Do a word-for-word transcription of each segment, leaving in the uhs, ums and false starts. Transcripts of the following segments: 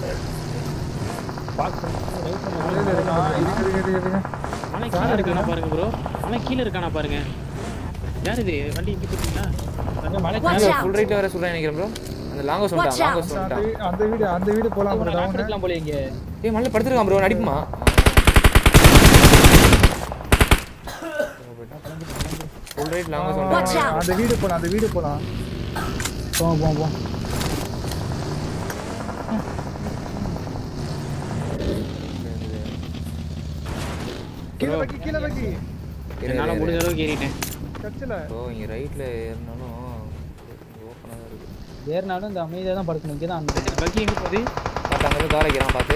Box right பண்ணல இருக்கா இருக்கு இருக்கு அவன் கீழ இருக்கானா பாருங்க ப்ரோ அவன் கீழ இருக்கானா பாருங்க யார் இது வண்டி இங்க போறீங்களா அந்த மலை கீழ ஃபுல் ரைட்ல வர சொல்றேன் நினைக்கிறேன் ப்ரோ அந்த லாங்கோ சொல்றா லாங்கோ சொல்றா அந்த வீடு அந்த வீடு போலாம் ப்ரோ டவுன் எடுக்கலாம் போல இங்க ஏய் மல்ல படுத்துறான் ப்ரோ நடிப்புமா ஃபுல் ரைட் லாங்கோ சொல்றா அந்த வீடு போலாம் அந்த வீடு போலாம் போ போ போ கீழ வைக்கி கீழ வைக்கி என்னால முடிஞ்ச அளவுக்கு ஏறிட்டேன் கச்சல ப்ரோ இங்க ரைட்ல ஏறனாலும் ஓபனா இருக்கு ஏறனாலும் இந்த அமைதியா தான் படுக்கணும் இங்க தான் அந்த பக்கி எங்க போகுது பாத்து அங்க கார் வைக்கிறான் பாத்து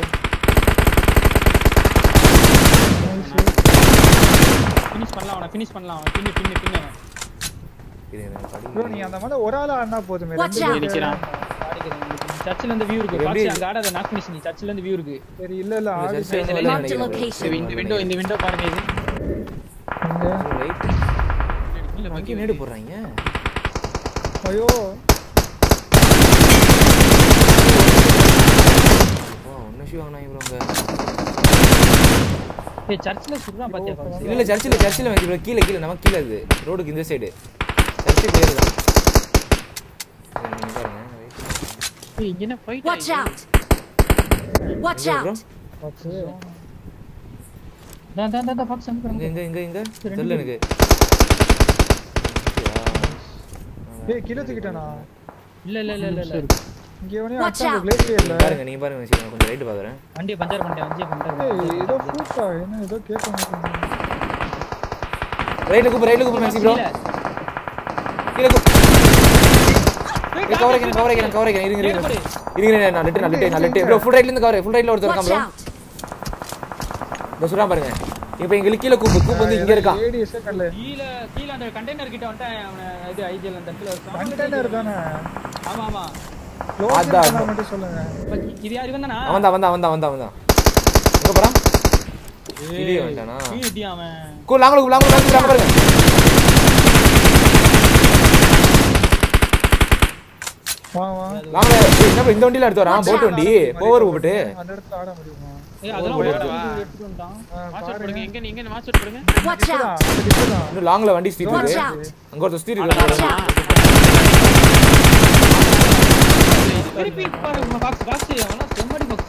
ஃபினிஷ் பண்ணலாம் அவன ஃபினிஷ் பண்ணலாம் அவன் பின்னி பின்னி பின்னி ப்ரோ நீ அந்த மாதிரி ஒரு ஆளா அண்ணா போதுமே ரெண்டு பேர் நிக்கறான் ஆடிக்கிறேன் சர்ச்சில இருந்து வியூ இருக்கு பாத்து அங்க ஆடாத நாக் ஃபினிஷ் நீ சர்ச்சில இருந்து வியூ இருக்கு சரி இல்ல இல்ல ஆடி இந்த விண்டோ இந்த விண்டோ பாருங்க இது இங்க ரைட் இல்ல பக்கி நேடு போறாங்க ஐயோ ஓ ஒண்ணு ஷூ வாங்குனாங்க ப்ரோங்க ஏய் சர்ச்சில சுடுறா பாத்தியா பாரு இல்ல இல்ல சர்ச்சில சர்ச்சில வந்து ப்ரோ கீழ கீழ நம்ம கீழ இது ரோடுக்கு இந்த சைடு சர்ச்சு பேர் தான் ஏய் இங்க என்ன fight watch out watch out okay நான் தான் தான் பாக்ஸ் அங்க இங்க இங்க இங்க தெரியல எனக்கு ஏய் கீழ தூக்கிட்டானா இல்ல இல்ல இல்ல இல்ல இங்க எவனே அட்டாக் கிளேசியர்ல பாருங்க நீ பாருங்க நான் கொஞ்சம் ரைட் பாக்குறேன் வண்டியை பஞ்சர் பண்ணிட்டேன் வண்டியை பஞ்சர் ஏய் ஏதோ ஃபூட்டா என்ன ஏதோ கேட்க மாட்டேங்குது ரைட்ல கூப்பு ரைட்ல கூப்பு மேக்ஸி ப்ரோ கீழ கூப்பு ஏய் கவர் பண்ணி கவர் பண்ணி கவர் பண்ணி இருங்க இருங்க இருங்க நான் லெட் நான் லெட் நான் லெட் ப்ரோ ஃபுல் ரைட்ல இருந்து கவர் ஃபுல் ரைட்ல ஒருத்தர் இருக்கான் ப்ரோ இந்த சுறா பாருங்க இப்போ இங்க கீழ கூப்பு கூப்பு வந்து இங்க இருக்கான் ஏடிஎஸ் கல்ல கீழ கீழ அந்த கண்டெய்னர் கிட்ட வந்து அவன இது ஐஜிஎல் அந்த இடத்துல இருக்கான் கண்டெய்னர் தானே ஆமா ஆமா அதான் மட்டும் சொல்லுங்க இது யாரு வந்தானா அவன் தான் வந்தா வந்தா வந்தா வந்தா எங்க போறான் வீடியோ வந்தானா வீடியோ அவன் கோ லாங்கல லாங்கல லாங்கல பாருங்க வா வா லாங்கல என்ன இந்த வண்டில எடுத்து வரான் போட் வண்டி பவர் போட்டு அந்த இடத்துல ஆட முடியுமா ஏய் அதெல்லாம் ஓடவா எடுத்துட்டு வந்தான் வாட்ச் போடுங்க எங்க நீங்க என்ன வாட்ச் போடுங்க வாட்ச் அவுட் இன்னும் லாங்கல வண்டி ஸ்பீட் இருக்கு அங்க ஒரு ஸ்பீட் இருக்கு திருப்பி பாருங்க பாக்ஸ் பாக்ஸ் அவனா செம்மடி பாக்ஸ்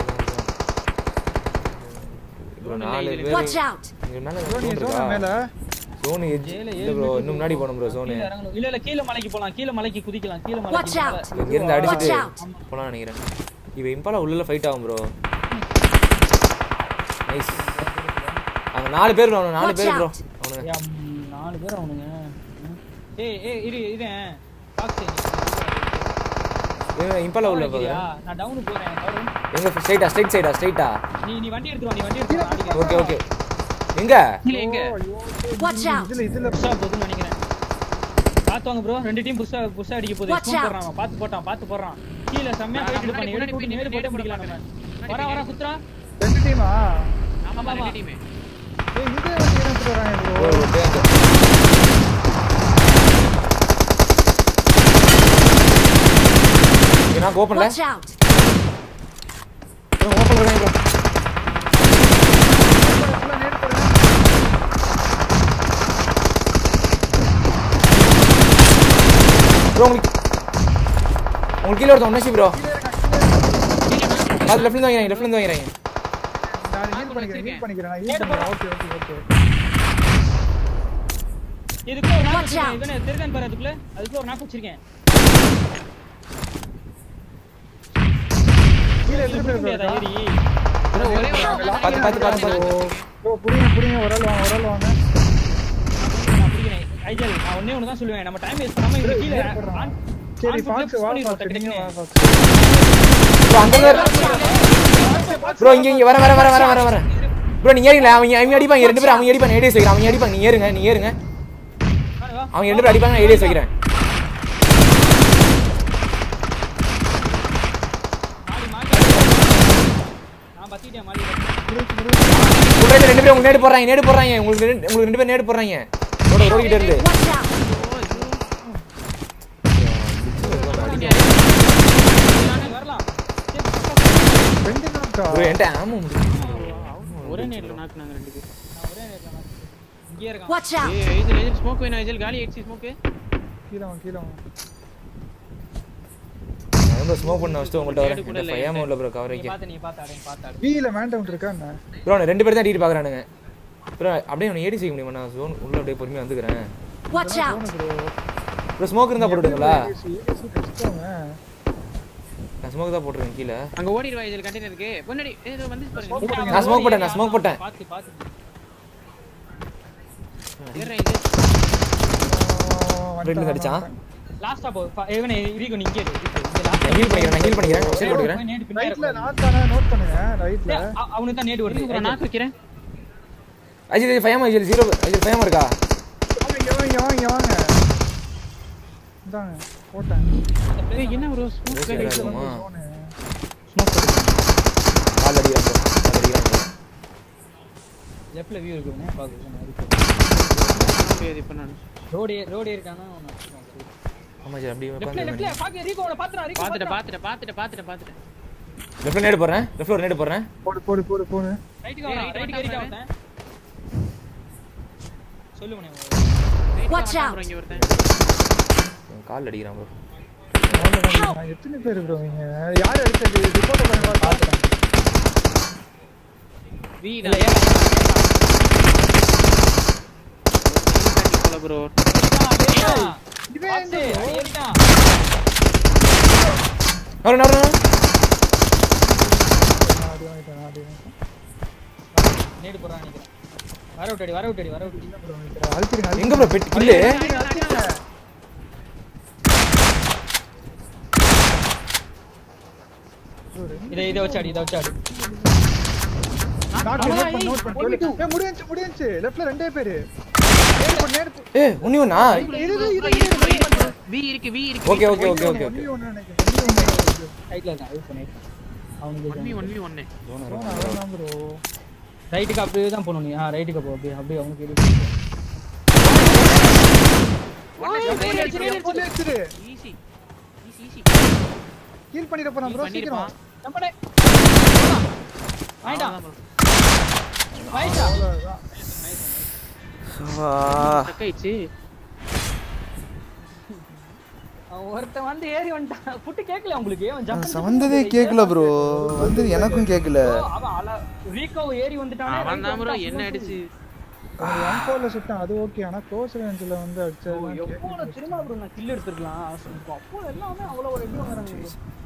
ப்ரோ நாலு பேர் வாட்ச் அவுட் இங்க மேல ப்ரோ நீ ஜோன் மேல ஜோன் எட்ஜ் இல்ல ப்ரோ இன்னும் முன்னாடி போணும் ப்ரோ ஜோன் இல்ல இல்ல கீழ மலைக்கு போலாம் கீழ மலைக்கு குதிக்கலாம் கீழ வாட்ச் மலைக்கு அவுட் இங்க இருந்து அடிச்சிட்டு போலாம் நினைக்கிறேன் இவ இம்பாலா உள்ள ஃபைட் ஆகும் ப்ரோ நைஸ் அங்க நாலு பேர் ப்ரோ நாலு பேர் ப்ரோ அவனுங்க நாலு பேர் அவனுங்க ஏய் ஏய் இரு இரு பாக்ஸ் ஏய் இம்பாலா உள்ள போறா நான் டவுன் போறேன் டவுன் எங்க ஸ்ட்ரைட்டா ஸ்ட்ரைட் சைடா ஸ்ட்ரைட்டா நீ நீ வண்டி எடுத்து வா நீ வண்டி எடுத்து வா ஓகே ஓகே எங்க இல்ல எங்க வாட்ச் அவுட் இதுல இதுல புஷா போதுன்னு நினைக்கிறேன் பாத்துவாங்க ப்ரோ ரெண்டு டீம் புஷா புஷா அடிக்க போகுது ஸ்கூல் போறான் பாத்து போட்டான் பாத்து போறான் கீழ செம்மையா போயிட்டு பண்ணி எடுத்து போட்டு நேரே போட்டு முடிக்கலாம் நம்ம வர வர குத்ரா ரெண்டு டீமா ஆமா ரெண்டு டீம் ஏய் இங்க வந்து எடுத்து வராங்க ப்ரோ ஒரு டேங்க் என்ன ஓபன்ல வாட்ச் அவுட் ஓபன் பண்ணுங்க ப்ரோ ப்ரோ உங்களுக்கு உங்களுக்கு கீழ ஒருத்தன் ஒண்ணே ப்ரோ அது லெஃப்ட்ல இருந்து வாங்குறீங்க லெஃப்ட்ல இருந்து வாங்குறீங்க நான் ஹீல் பண்ணிக்கிறேன் ஹீல் பண்ணிக்கிறேன் நான் ஹீல் பண்றேன் ஓகே ஓகே ஓகே இதுக்கு ஒரு நாக் வச்சிருக்கேன் இவனே தெரிதான் பாரு அதுக்குள்ள அதுக்குள்ள ஒரு நாக் வச்சிருக்கேன் கீழ எதிர போய் ஏறி ப்ரோ ஒரே பாத்து பாத்து பாத்து ப்ரோ புடிங்க புடிங்க ஒரு ஆள் வாங்க ஒரு ஆள் வாங்க நான் புடிக்கிறேன் ஐஜல் நான் ஒண்ணே ஒண்ணு தான் சொல்லுவேன் நம்ம டைம் வேஸ்ட் பண்ணாம இங்க கீழ சரி பாக்ஸ் வா பாக்ஸ் வா பாக்ஸ் ப்ரோ அங்க ப்ரோ இங்க இங்க வர வர வர வர வர வர ப்ரோ நீ ஏறிங்களா அவங்க அவங்க அடிப்பாங்க ரெண்டு பேரும் அவங்க அடிப்பாங்க ஏடிஎஸ் வைக்கிறேன் அவங்க அடிப்பாங்க நீ ஏறுங்க நீ ஏறுங்க அவங்க ரெண்டு பேரும் அடிப்பாங்க ஏடிஎஸ் வைக்கிறேன் நான் பத்திட்டேன் மாலி உங்களுக்கு ரெண்டு பேரும் நேடு போறாங்க நேடு போறாங்க உங்களுக்கு உங்களுக்கு ரெண்டு பேரும் நேடு போறாங்க ரோட ரோட் கிட்ட இருந்து வரலாம் இருக்கா ப்ரோ என்கிட்ட ஆமோ முடிச்சு ஒரே நேட்ல நாக்குனாங்க ரெண்டு பேர் நான் ஒரே நேட்ல நான் இங்கே இருக்கான் Watch out! ஏய் இதுல இதுல ஸ்மோக் வேணும் இதுல காலி எக்ஸி ஸ்மோக் கீழ வா கீழ வா நான் ஸ்மோக் பண்ண வச்சிட்டு உங்கள்ட்ட வரேன் ஃபையாமோ இல்ல ப்ரோ கவர் நீ வைக்க பாத்து நீ பாத்து அடே பாத்து அடே வீல மேன் டவுன் இருக்கா என்ன ப்ரோ ரெண்டு பேர் தான் டீட் பாக்குறானுங்க ப்ரோ அப்படியே உன்னை ஏடி செய்ய முடியுமா நான் ஜோன் உள்ள அப்படியே பொறுமையா வந்துக்கறேன் Watch out! ப்ரோ ஸ்மோக் இருந்தா போட்டுடுங்களா ஏசி கஷ்டங்க நான் ஸ்மோக் தான் போட்டுறேன் கீழ அங்க ஓடிடுவா இதுல கண்டெய்னர் இருக்கு முன்னாடி ஏதோ வந்து பாருங்க நான் ஸ்மோக் போட்டேன் நான் ஸ்மோக் போட்டேன் பாத்து பாத்து ஏறேன் இது ரெண்டு அடிச்சான் லாஸ்டா போ ஏவனே ரீகோ நீ இங்கே இரு நான் ஹீல் பண்ணிக்கிறேன் நான் ஹீல் பண்ணிக்கிறேன் ஷீல்ட் போட்டுக்கிறேன் நேட் பின்னாடி ரைட்ல நான் தான நோட் பண்ணுங்க ரைட்ல அவனுக்கு தான் நேட் வருது ப்ரோ நாக்கு வைக்கிறேன் அஜித் ஃபையாமோ அஜித் ஜீரோ அஜித் ஃபையாமோ இருக்கா வாங்க வாங்க வாங்க வாங்க இந்தாங்க போட்டேன் ஏய் என்ன ப்ரோ ஸ்மோக் இருக்குமா போனே ஸ்மோக் கால் அடிக்கிறான் ப்ரோ கால் அடிக்கிறான் லெஃப்ட்ல வியூ இருக்குனே பாக்குறேன் பேர் இப்ப நான் ரோட் ரோட் இருக்கானா ஆமா ஜி அப்படியே லெஃப்ட்ல உட்கார்ந்து லெஃப்ட்ல பாக்க ரீகோட பாத்துறா ரீகோ பாத்துட்ட பாத்துட்ட பாத்துட்ட பாத்துட்ட பாத்துட்ட லெஃப்ட்ல நேடு போறேன் லெஃப்ட்ல நேடு போறேன் போடு போடு போடு போடு ரைட்டுக்கு வா ரைட்டுக்கு ஏறிட்டா வரேன் சொல்லு மணி Watch out! இங்க ஒருத்தன் கால் அடிக்கிறான் ப்ரோ நான் எத்தனை பேர் bro நீங்க யார் அடிச்சது ரிப்போர்ட் பண்ணுங்க பாத்துறேன் வி இல்ல ஏ ப்ரோ இவே பாத்து ஏறிட்டான் வர வர ஆடி ஆடி ஆடி நேட் போறான் நினைக்கிறேன் வர விட்டடி வர விட்டடி வர விட்டடி அழுத்திடுங்க எங்க ப்ரோ பெட் கில்லு இத இத வச்சு அடி இத வச்சு அடி நாட் நோட் பண்ணு நோட் பண்ணு ஏ முடிஞ்சு முடிஞ்சு லெஃப்ட்ல ரெண்டே பேர் நேட் பண்ணு நேட் ஏய் உன்னி ஒண்ணா இது இது வி இருக்கு வி இருக்கு ஓகே ஓகே ஓகே ஓகே ஒண்ணு ஒண்ணு நினைக்கிறேன் ரைட்ல இருக்கான் யூஸ் பண்ணி அவனுக்கு one v one v one அதான் bro ரைட்டுக்கு அப்படியே தான் போணும் நீ ஆ ரைட்டுக்கு போ அப்படியே அப்படியே அவனுக்கு இருக்கு ஈஸி ஈஸி ஈஸி ஹீல் பண்ணிட போறான் bro சீக்கிரம் நம்படே வாடா வாடா அவ்வளவுதான் டக்காயிச்சு ஒருத்தன் வந்து ஏறி வந்துட்டான் புட்டு கேக்கல உங்களுக்கு அவன் ஜம்ப் வந்ததே கேக்கல ப்ரோ வந்து எனக்கும் கேக்கல அவன் அல ரீகோ ஏறி வந்துட்டானே அவன் தான் ப்ரோ என்ன அடிச்சு ஒன் ஃபோர்ல சுட்டான் அது ஓகே ஆனா க்ளோஸ் ரேஞ்சில வந்து அடிச்சது எப்போ திரும்ப ப்ரோ நான் கில் எடுத்துக்கலாம் அப்போ எல்லாமே அவ்வளவு ஒரு எப்படி வராங்க